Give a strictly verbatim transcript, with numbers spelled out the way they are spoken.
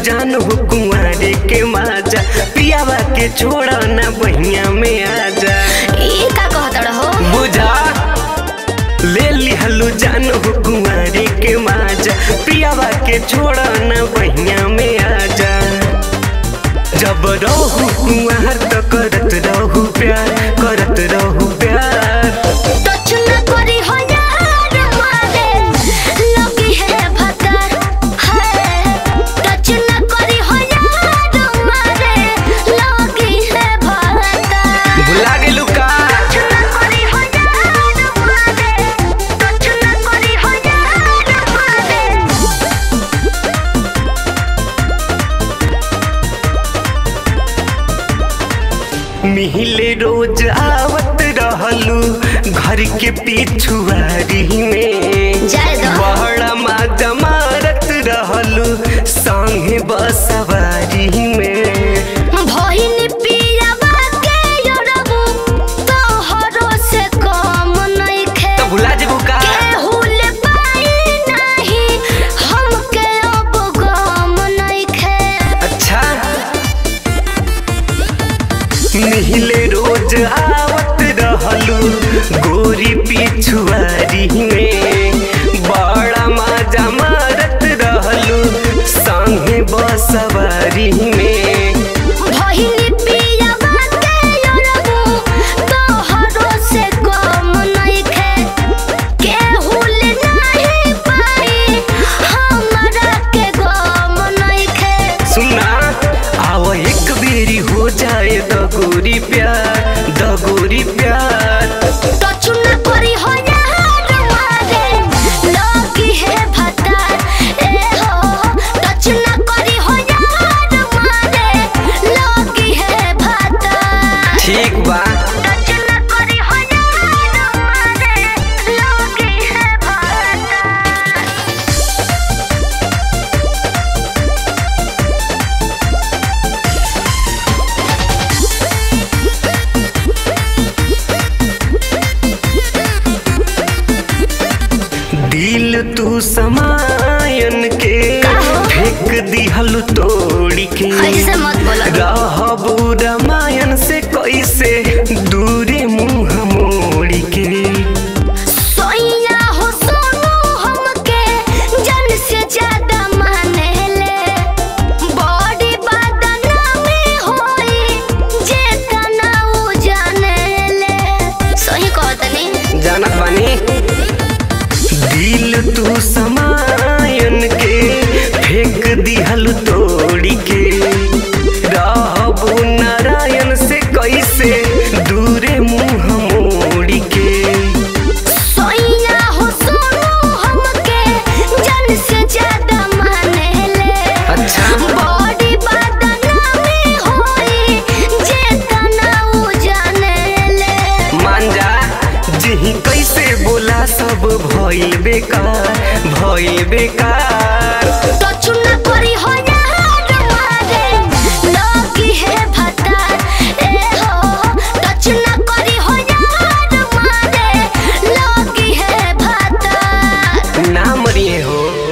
जान हो कुंवारे के माजा पियावा के छोड़ा ना बहिया में आजा। ई का कहत रहो बुझा ले लिहलु जान हो कुंवारे के माजा पियावा के छोड़ा ना बहिया में आजा। जब रहू कुंवार तो करत रहू प्यार करत रहू प्यार। टच न करी हो यार मारे लगी है भतर है। टच न करी हो यार मारे लगी है भतर। भुला गेलू का टच न करी हो यार मारे टच न करी हो यार मारे। मिहिले रोज आवत रहलू घर के पिछुआरी में बड़ा माजा मारत रहलू संगे बसवारी में। भइनी पियावा के योरबू तोहरो से कम नइखे। तो भुला जेबू का केहू ले पाई नाही हमके अब गम नइखे। अच्छा मिहिले रोज आवत रहलू गोरी पिछुआरी में बड़ा माजा मारत रहलू संगे बसवारी में। भइनी पियावा के योरबू तोहरो से कम नइखे। केहू ले नाही पाई हमरा के गम नइखे। सुना आओ एक बेरी हो जाए दगोरी प्यार दगोरी प्यार। टच न करी हो यार मारे लगी है भतर ए हो। टच न करी हो यार मारे लगी है भतर। ठीक बा टच न करी हो यार मारे लगी है भतर। दिल तू समायन के फेंक दिहलु तोड़ी के। ऐसे मत बोला। रहबू रामायण से कैसे दूरे मुँह मोड़ी के। सोइया हो सोनू हमके जन से ज्यादा माने ले। बॉडी बदनामी होई जे तनाऊ जाने ले। सही कहतनी जानत बानी दिल तू समायन के फेंक दिहलु तोड़ी के। रहबू नारायण से कैसे दूरे मुँह मोड़ी के। सोइया हो सोनू हमके जन से ज्यादा माने ले। अच्छा बॉडी बदनामी होई जे तनाऊ जाने ले। मान जा जिही कैसे बोला सब भइल बेकार भइल बेकार। टच न करी हो यार मारे लगी है भतर ए हो। टच न करी हो यार मारे लगी है भतर। ना मरिए हो।